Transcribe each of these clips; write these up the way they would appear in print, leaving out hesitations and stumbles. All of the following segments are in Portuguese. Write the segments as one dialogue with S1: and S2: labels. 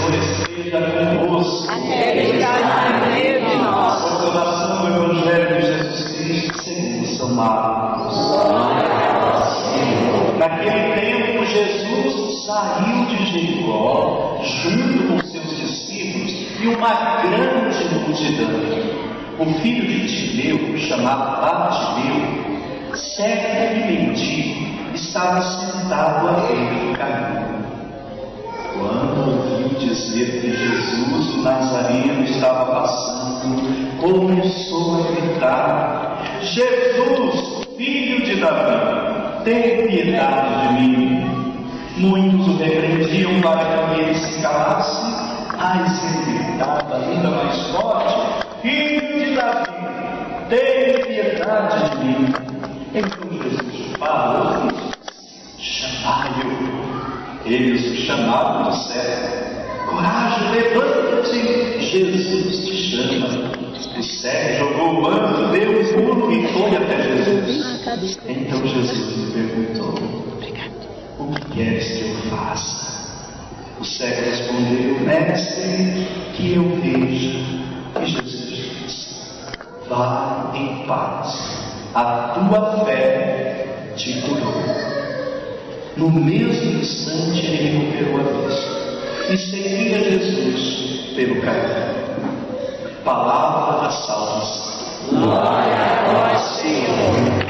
S1: esteja convosco.
S2: Ele está no meio de nós.
S1: Proclamação do Evangelho de Jesus Cristo segundo São Marcos. Naquele tempo, Jesus saiu de Jericó junto com seus discípulos e uma grande multidão. O filho de Timeu, chamado Bartimeu, cego e mendigo, estava sentado à beira do caminho. Quando ouviu dizer que Jesus o Nazareno estava passando, começou a gritar: Jesus, filho de Davi, tem piedade de mim. Muitos o repreendiam para que ele se calasse, mas ele gritava ainda mais forte: Filho de Davi, tem piedade de mim. Então Jesus parou e disse: chamai-o. Eles o chamaram e disseram: coragem, levanta-te, Jesus te chama. O cego jogou o manto, deu um pulo e foi até Jesus. Então Jesus lhe perguntou: o que queres que eu faça? O cego respondeu: mestre, que eu veja. E Jesus disse: vá em paz, a tua fé te curou. No mesmo instante ele recuperou a vista e seguia Jesus pelo caminho. Palavra da salvação.
S2: Glória a vós, Senhor.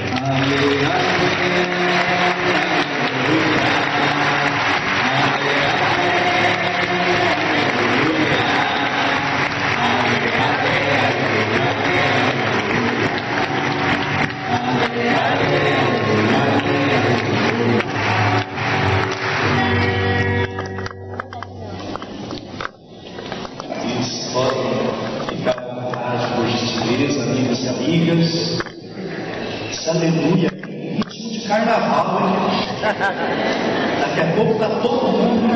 S1: Essa aleluia é ritmo de carnaval, hein? Daqui a pouco está todo mundo.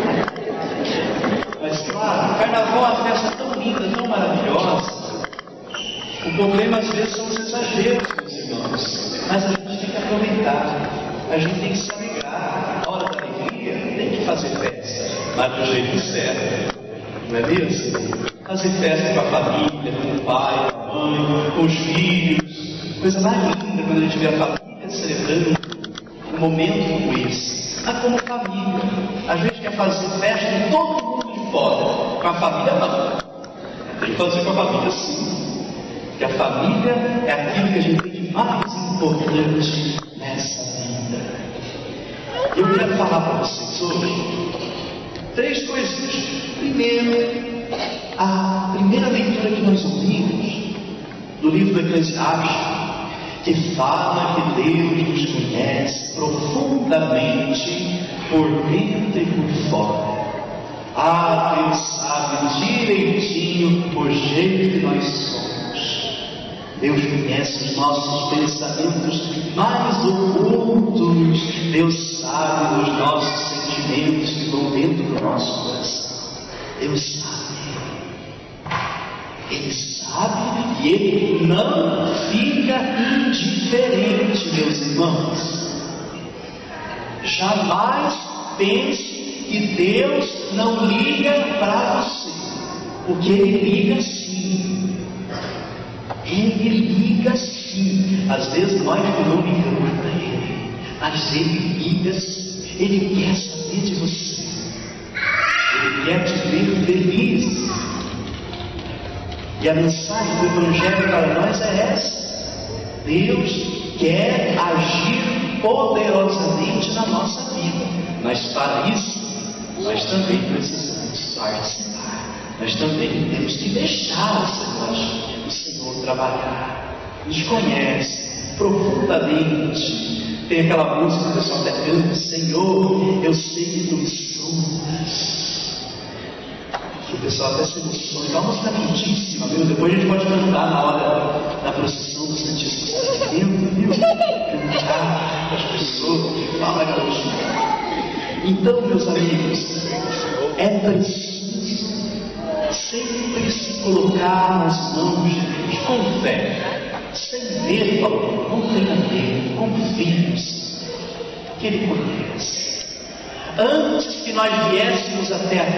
S1: Mas claro, o carnaval é uma festa tão linda, tão maravilhosa. O problema às vezes são os exageros, meus irmãos. Mas a gente tem que aproveitar, a gente tem que se alegrar. Na hora da alegria tem que fazer festa, mas do jeito certo, não é mesmo? Fazer festa com a família, com o pai, com a mãe, com os filhos. Coisa mais linda quando a gente vê a família celebrando um momento como esse. Mas como família, a gente quer fazer festa com todo mundo de fora, com a família não. Tem que fazer com a família sim. Porque a família é aquilo que a gente tem de mais importante nessa vida. E eu quero falar para vocês hoje 3 coisinhas. Primeiro, a primeira leitura que nós ouvimos do livro do Eclesiastes, que fala que Deus nos conhece profundamente por dentro e por fora. Ele sabe direitinho o jeito que nós somos. Deus conhece os nossos pensamentos mais ocultos. Deus sabe dos nossos sentimentos que vão dentro do nosso coração. Deus sabe. Ele sabe e Ele não fica indiferente, meus irmãos. Jamais pense que Deus não liga para você, porque Ele liga sim. Ele liga sim. Às vezes nós não ligamos para Ele, mas Ele liga sim. Ele quer saber de você. Ele quer te ver feliz. E a mensagem do Evangelho para nós é essa: Deus quer agir poderosamente na nossa vida, mas para isso nós também precisamos participar. Nós também temos que deixar o Senhor trabalhar. Nos conhece profundamente. Tem aquela música que o pessoal até canta: Senhor, eu sei que tu me sondas. O pessoal até se emociona. É uma música lindíssima, viu? Depois a gente pode cantar na hora da procissão do Santíssimo Sacramento, viu? Cantar para as pessoas. Fala, garotinho. Então, meus amigos, é preciso sempre se colocar nas mãos de Deus com fé, sem medo algum. Não tenha medo, confie, que Ele conhece. Antes que nós viéssemos até aqui,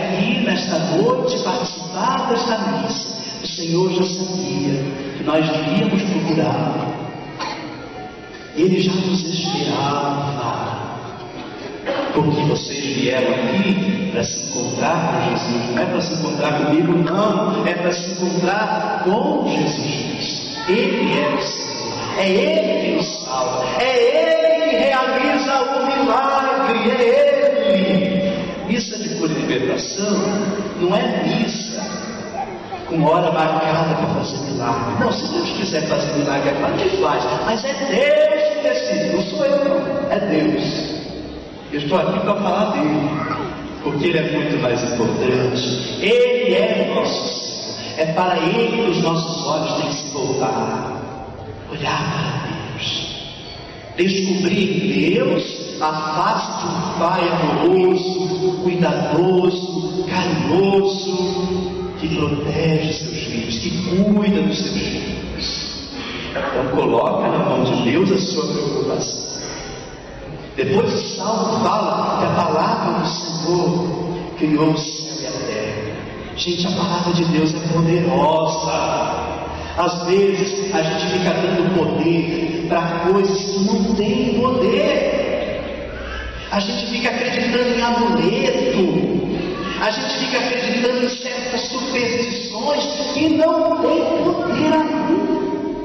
S1: nesta noite participar desta missa, o Senhor já sabia que nós viríamos procurá-lo. Ele já nos esperava. Porque vocês vieram aqui para se encontrar com Jesus. Não é para se encontrar comigo, não. É para se encontrar com Jesus Cristo. Ele é o Senhor. É Ele que nos salva. É Ele que realiza o milagre. É Ele. Missa de cura e libertação não é missa com hora marcada para fazer milagre. Não, se Deus quiser fazer milagre, é claro que Ele faz. Mas é Deus que decide. Não sou eu, não. É Deus. Eu estou aqui para falar dele, porque ele é muito mais importante. Ele é o nosso Senhor. É para ele que os nossos olhos têm que se voltar. Olhar para Deus. Descobrir em Deus a face de um Pai amoroso, cuidadoso, carinhoso, que protege seus filhos, que cuida dos seus filhos. Então coloca na mão de Deus a sua preocupação. Depois o Salmo fala que a palavra do Senhor criou o céu e a terra. Gente, a palavra de Deus é poderosa. Às vezes a gente fica dando poder para coisas que não têm poder. A gente fica acreditando em amuleto. A gente fica acreditando em certas superstições que não têm poder algum.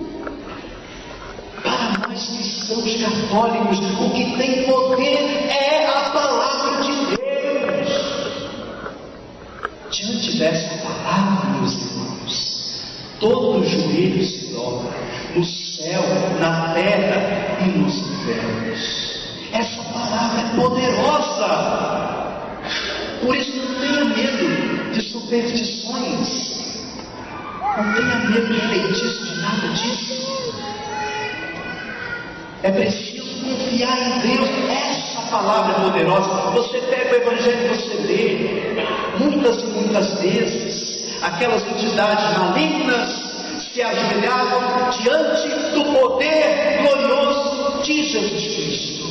S1: Para nós cristãos católicos, o que tem poder é a palavra de Deus. Diante dessa palavra, meus irmãos, todo joelho se dobra, no céu, na terra e nos infernos. Essa palavra é poderosa. Por isso não tenha medo de superstições. Não tenha medo de feitiço, de nada disso. É preciso confiar em Deus. Essa palavra é poderosa. Você pega o Evangelho e você lê. Muitas e muitas vezes, aquelas entidades malignas se ajoelhavam diante do poder glorioso de Jesus Cristo.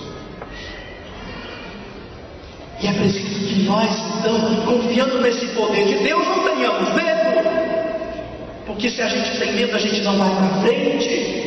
S1: E é preciso que nós, então, confiando nesse poder de Deus, não tenhamos medo. Porque se a gente tem medo, a gente não vai para frente.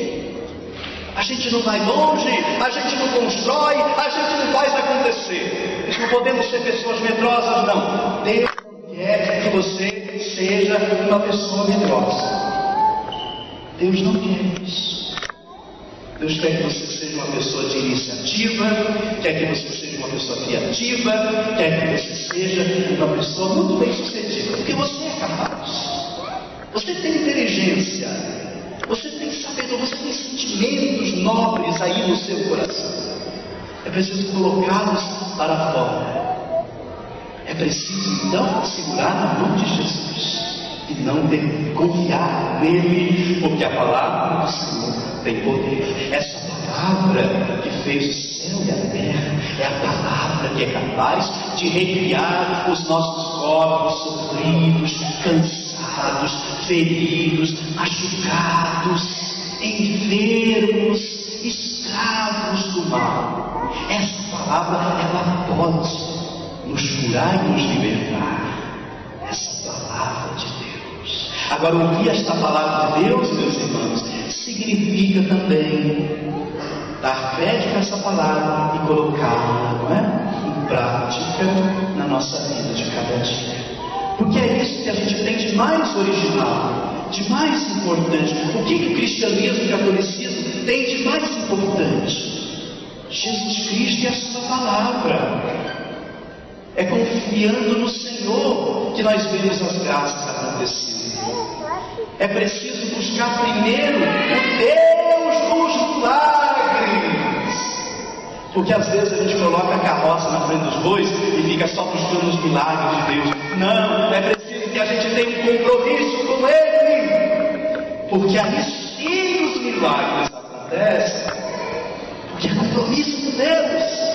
S1: A gente não vai longe, a gente não constrói, a gente não faz acontecer. Nós não podemos ser pessoas medrosas, não. Deus não quer que você seja uma pessoa medrosa. Deus não quer isso. Deus quer que você seja uma pessoa de iniciativa, quer que você seja uma pessoa criativa, quer que você seja uma pessoa muito bem sucedida, porque você é capaz. Você tem inteligência. Você tem sabedoria, você tem sentimentos nobres aí no seu coração. É preciso colocá-los para fora. É preciso então segurar na mão de Jesus e não confiar nele, porque a palavra do Senhor tem poder. Essa palavra que fez o céu e a terra é a palavra que é capaz de recriar os nossos corpos sofridos, cansados, feridos, machucados, enfermos, escravos do mal. Essa palavra, ela pode nos curar e nos libertar. Essa palavra de Deus. Agora, ouvir esta palavra de Deus, meus irmãos, significa também dar crédito a essa palavra e colocá-la, não é, em prática na nossa vida de cada dia. Porque é isso que a gente tem de mais original, de mais importante. O que o cristianismo e o catolicismo tem de mais importante? Jesus Cristo e a sua palavra. É confiando no Senhor que nós vemos as graças acontecendo. É preciso buscar primeiro o Deus dos milagres. Porque às vezes a gente coloca a carroça na frente dos bois e fica só buscando os milagres de Deus. Não, é preciso que a gente tenha um compromisso com Ele. Porque aí sim os milagres acontecem. Porque é compromisso com Deus.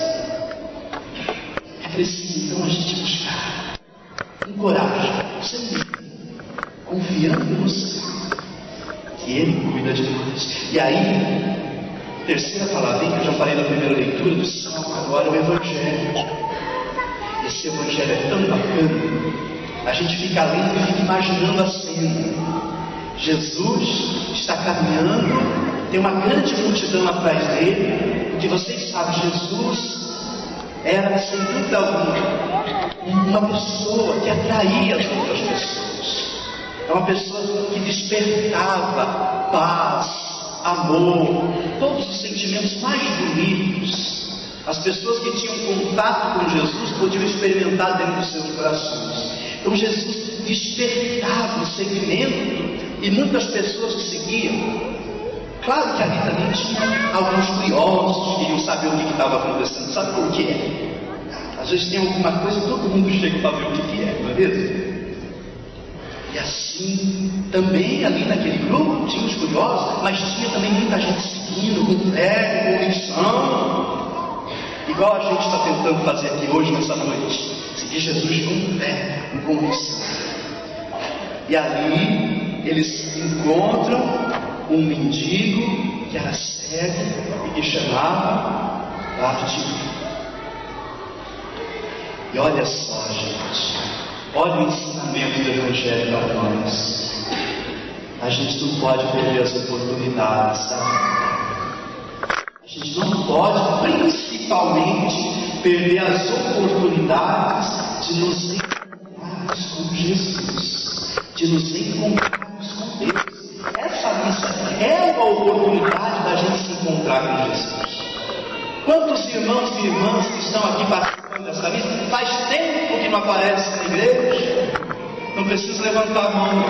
S1: É preciso então a gente buscar com coragem, sempre confiando no Senhor, que Ele cuida de nós. E aí, terceira palavrinha que eu já falei na primeira leitura do Salmo, agora o Evangelho. Esse Evangelho é tão bacana, A gente fica lendo e fica imaginando a cena. Jesus está caminhando, tem uma grande multidão atrás dele, porque vocês sabem, Jesus era, sem dúvida alguma, uma pessoa que atraía as outras pessoas. É uma pessoa que despertava paz, amor, todos os sentimentos mais bonitos. As pessoas que tinham contato com Jesus podiam experimentar dentro dos seus corações. Então Jesus despertava o segmento e muitas pessoas que seguiam. Claro que ali também tinha alguns curiosos que queriam saber o que estava acontecendo. Sabe por quê? Às vezes tem alguma coisa e todo mundo chega para ver o que é, não é mesmo? E assim, também ali naquele grupo tinha os curiosos, mas tinha também muita gente seguindo, com fé, com convicção. Igual a gente está tentando fazer aqui hoje, nessa noite. Seguir Jesus com fé, com convicção. E ali eles encontram um mendigo que era cego e que chamava Bartimeu. E olha só, gente, olha o ensinamento do Evangelho para nós. A gente não pode perder as oportunidades, sabe? A gente não pode, principalmente, perder as oportunidades de nos encontrarmos com Jesus, de nos encontrarmos com Deus. Essa missa é uma oportunidade da gente se encontrar com Jesus. Quantos irmãos e irmãs que estão aqui participando dessa missa faz tempo que não aparecem na igreja? Não precisa levantar a mão.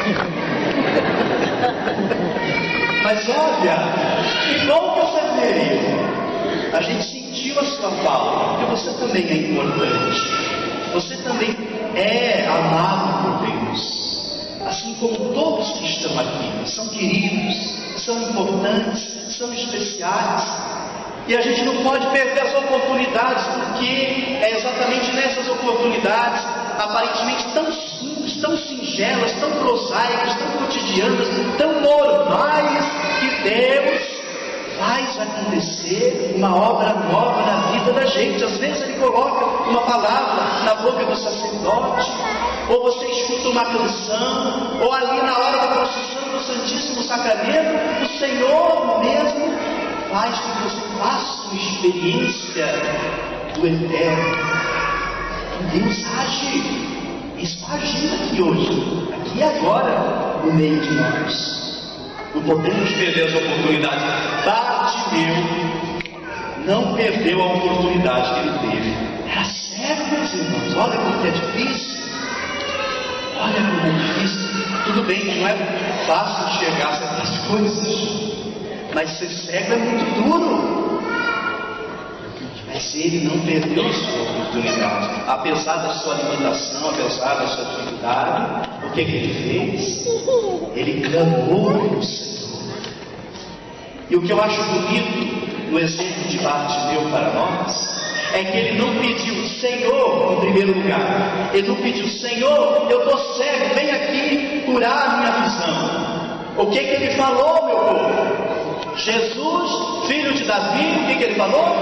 S1: Mas olha, que bom que você veio. A gente sentiu a sua falta, porque você também é importante. Você também é amado por Deus. Assim como todos que estão aqui, são queridos, são importantes, são especiais. E a gente não pode perder as oportunidades, porque é exatamente nessas oportunidades, aparentemente tão simples, tão singelas, tão prosaicas, tão cotidianas, tão normais, que Deus faz acontecer uma obra nova na vida da gente. Às vezes Ele coloca uma palavra na boca do sacerdote, ou você escuta uma canção, ou ali na hora da procissão do Santíssimo Sacramento, o Senhor mesmo faz com que você faça uma experiência do Eterno. Deus age, está agindo aqui hoje, aqui e agora, no meio de nós. Não podemos perder as oportunidades. Bartimeu não perdeu a oportunidade que ele teve. Era cego, meus irmãos. Olha como é difícil. Olha como é difícil. Tudo bem que não é fácil enxergar certas coisas, mas ser cego é muito duro. Mas ele não perdeu a sua oportunidade. Apesar da sua limitação, apesar da sua dificuldade, o que ele fez? Ele clamou ao Senhor. E o que eu acho bonito no exemplo de Bartimeu para nós, é que ele não pediu, Senhor, em primeiro lugar. Ele não pediu, Senhor, eu estou cego, vem aqui curar a minha visão. O que ele falou, meu povo? Jesus, filho de Davi, o que ele falou?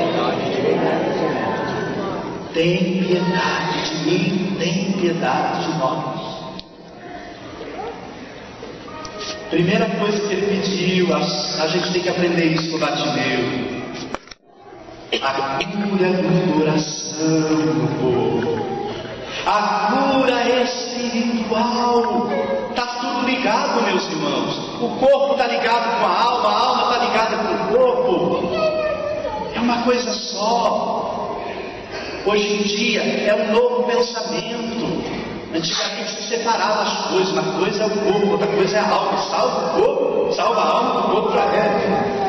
S1: Tem piedade de mim, tem piedade de nós. Primeira coisa que ele pediu, a gente tem que aprender isso com Bartimeu. A cura do coração do povo. A cura espiritual. Está tudo ligado, meus irmãos. O corpo está ligado com a alma está ligada com o corpo. É uma coisa só. Hoje em dia é um novo pensamento. Antigamente se separava as coisas. Uma coisa é o corpo, outra coisa é a alma. Salva o corpo, salva a alma, o corpo já é.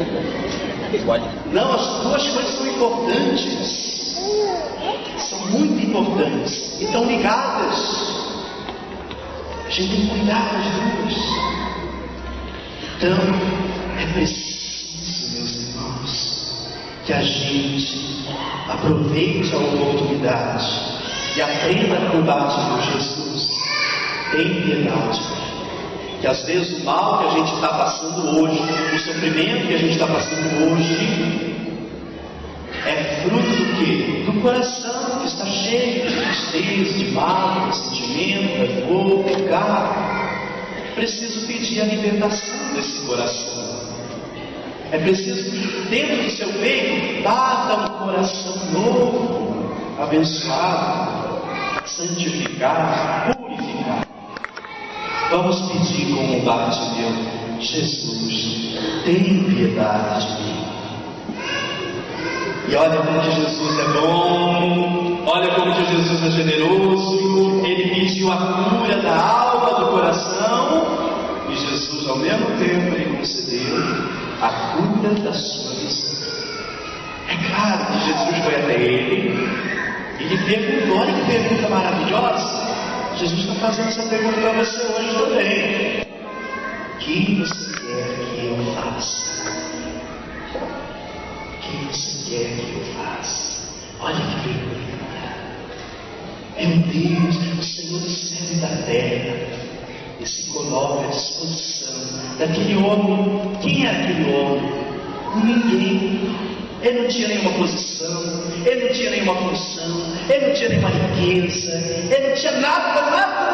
S1: Não, as duas coisas são importantes. São muito importantes. E estão ligadas. A gente tem que cuidar das duas. Então, é preciso, meus irmãos, que a gente aproveite a oportunidade e aprenda a cuidar de Jesus. Tem piedade. Que às vezes o mal que a gente está passando hoje, o sofrimento que a gente está passando hoje, É fruto do quê? Do coração que está cheio de tristeza, de mal, de sentimento, de amor, de pecado. Preciso pedir a libertação desse coração. É preciso, dentro do seu peito, dar um coração novo, abençoado, santificado, purificado. Vamos pedir como um Bartimeu: Jesus, tem piedade de mim. E olha como que Jesus é bom, olha como que Jesus é generoso. Ele pediu a cura da alma, do coração, e Jesus, ao mesmo tempo, ele concedeu a cura da sua visão. É claro que Jesus foi até ele e lhe perguntou. Olha que pergunta maravilhosa. Jesus está fazendo essa pergunta para você hoje também. O que você quer que eu faça? O que você quer que eu faça? Olha que pergunta. Meu Deus, o Senhor do céu e da terra, e se coloca à disposição daquele homem. Quem era aquele homem? Ninguém. Ele não tinha nenhuma posição, ele não tinha nenhuma função, ele não tinha nenhuma riqueza, ele não tinha nada.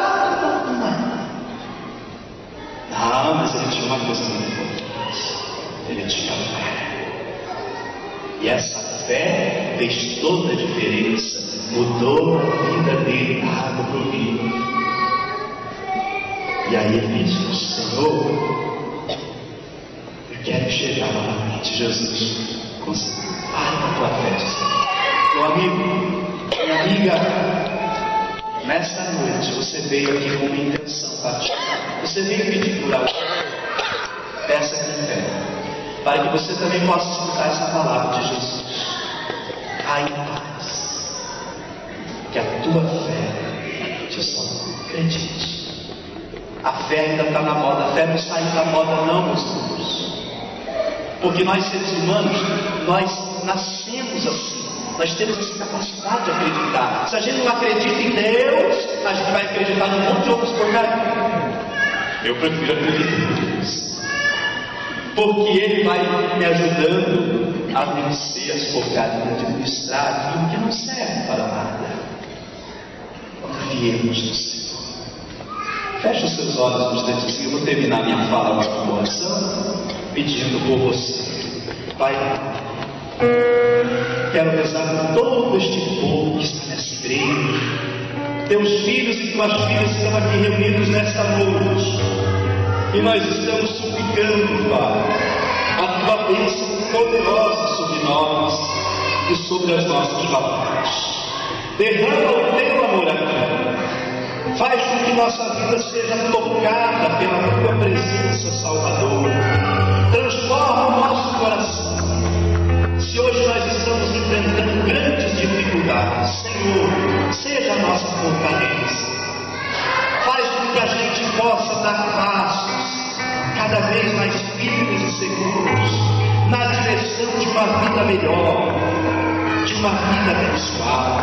S1: Não, mas ele tinha uma coisa muito importante: ele tinha fé. E essa fé fez toda a diferença, mudou a vida dele da água para o vinho. E aí ele disse: Senhor, eu quero chegar novamente. Jesus conseguiu. Para com a tua fé. Meu amigo, minha amiga, nessa noite você veio aqui com uma intenção particular. Você veio pedir por algo. Peça com fé, para que você também possa escutar essa palavra de Jesus. Ai, paz, que a tua fé te salve. Acredite. A fé ainda está na moda. A fé não saiu da moda não, meus irmãos. Porque nós, seres humanos, nós nascemos assim. Nós temos essa capacidade de acreditar. Se a gente não acredita em Deus, a gente vai acreditar num monte de outros porcarias. Eu prefiro acreditar em Deus, porque Ele vai me ajudando a vencer as porcarias, de administrar aquilo que não serve para nada. Confiemos no Senhor. Feche os seus olhos nos instantes. Eu vou terminar minha fala com oração, pedindo por você. Pai, quero rezar por todo este povo que está nessa igreja. Teus filhos e tuas filhas estão aqui reunidos nesta noite, e nós estamos suplicando, Pai, a tua bênção poderosa sobre nós e sobre as nossas famílias. Derrama o teu amor aqui. Faz com que nossa vida seja tocada pela tua presença salvadora. Transforma o nosso coração. Se hoje nós estamos enfrentando grandes dificuldades, Senhor, seja a nossa fortaleza. Faz com que a gente possa dar passos cada vez mais firmes e seguros na direção de uma vida melhor, de uma vida abençoada.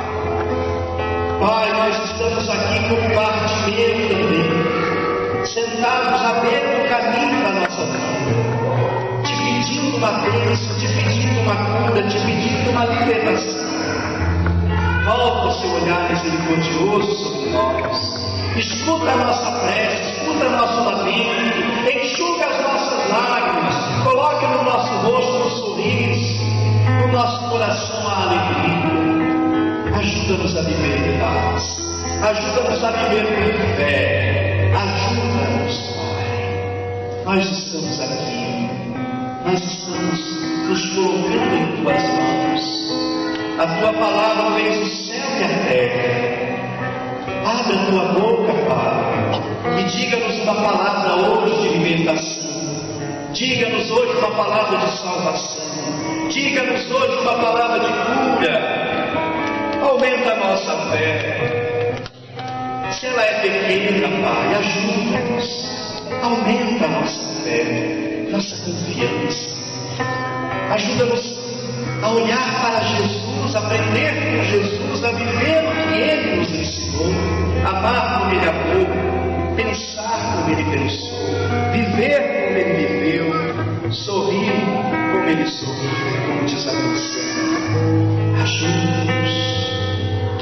S1: Pai, nós estamos aqui como Bartimeu também, sentados à beira do caminho da nossa vida, te pedindo uma bênção, te pedindo uma cura, te pedindo uma libertação. Volta o seu olhar misericordioso sobre nós. Escuta a nossa prece, escuta nosso lamento, enxuga as nossas lágrimas, coloca no nosso rosto um sorriso, no nosso coração a alegria. Ajuda-nos a viver em paz, ajuda-nos a viver com fé, ajuda-nos, Pai. Nós estamos aqui, nós estamos nos colocando em tuas mãos. A tua palavra fez o céu e a terra. Abra a tua boca, Pai, e diga-nos uma palavra hoje de libertação. Diga-nos hoje uma palavra de salvação. Diga-nos hoje uma palavra de cura. Aumenta a nossa fé. Se ela é pequena, Pai, ajuda-nos. Aumenta a nossa fé, nossa confiança. Ajuda-nos a olhar para Jesus, aprender com Jesus, a viver o que Ele nos ensinou, amar como Ele amou, pensar como Ele pensou, viver como Ele viveu, sorrir como Ele sorriu, como diz a canção.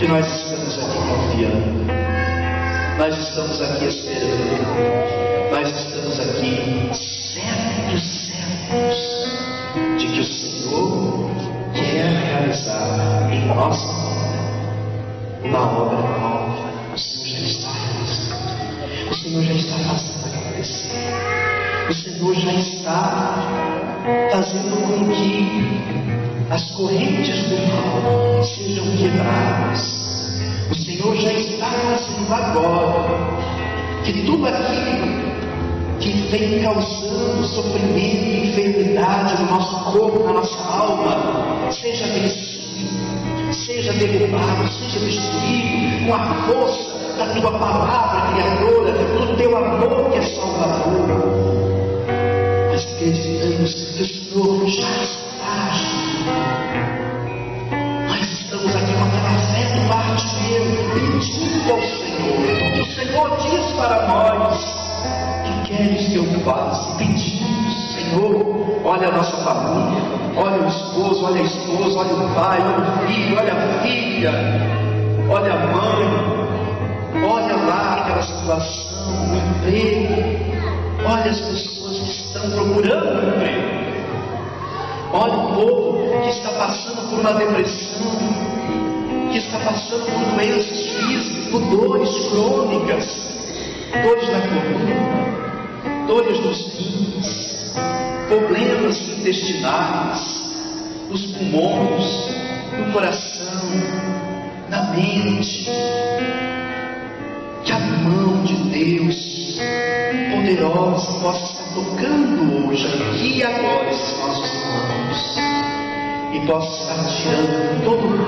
S1: que nós estamos aqui confiando, nós estamos aqui esperando, nós estamos aqui certos de que o Senhor quer realizar em nossa vida uma obra nova. O Senhor já está realizando, o Senhor já está fazendo acontecer, o Senhor já está fazendo com que as correntes do mal sejam quebradas. O Senhor já está fazendo agora que tudo aquilo que vem causando sofrimento e enfermidade no nosso corpo, na nossa alma, seja vencido, seja derrubado, seja destruído com a força da tua palavra criadora, do teu amor que é salvador. Nós acreditamos que o Senhor já está agindo. Nós estamos aqui com aquela fé do Bartimeu, pedindo ao Senhor, porque o Senhor diz para nós: que queres que eu faça? Pedimos, Senhor, olha a nossa família, olha o esposo, olha a esposa, olha o pai, olha o filho, olha a filha, olha a mãe, olha lá aquela situação, o emprego, olha as pessoas que estão procurando um emprego, olha o povo que está passando por uma depressão, que está passando por doenças físicas, por dores crônicas, dores na coluna, dores nos rins, problemas intestinais, nos pulmões, no coração, na mente. Que a mão de Deus poderosa possa estar tocando hoje, aqui e agora, esses nossos irmãos, e possa estar tirando todo o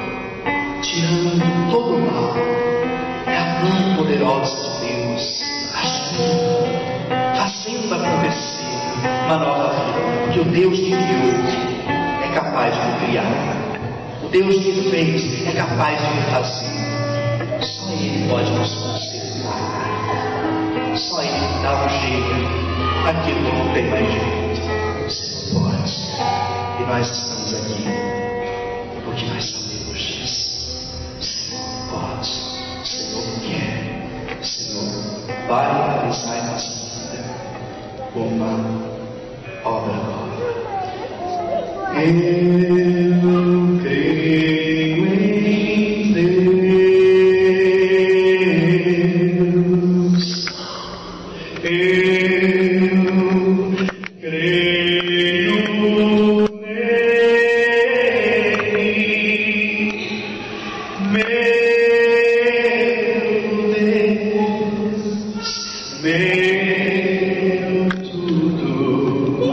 S1: mal. É a mão poderosa de Deus agindo, fazendo acontecer uma nova vida. Porque o Deus que criou é capaz de criar, o Deus que fez é capaz de fazer. Só Ele pode nos consertar, só Ele dá um jeito aquilo que não tem mais jeito. O Senhor pode, e nós estamos aqui porque nós sabemos disso. O Senhor pode, o Senhor quer, o Senhor vai realizar em nossa vida uma obra nova. Eu creio em Deus, eu creio nele, meu Deus, meu tudo.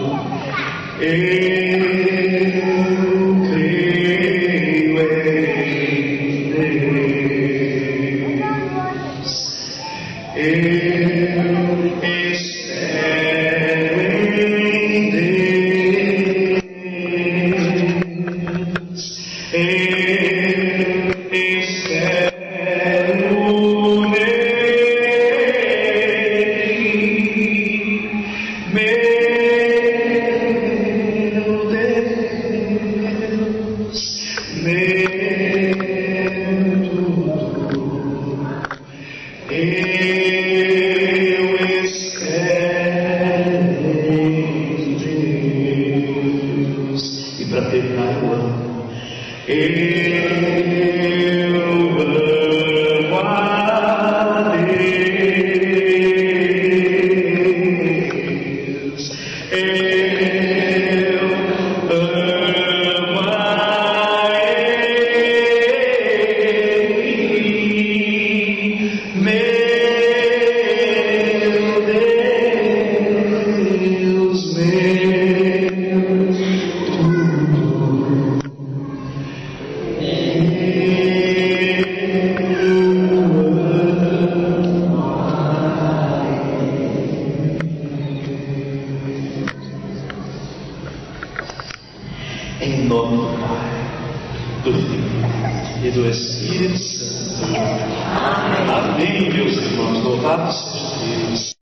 S1: E para terminar, eu amo. Eu amo a Deus. Eu amo a Ele, meu Deus, em nome do Pai, do Filho e do Espírito Santo. Amém, meus irmãos. Louvado seja Deus.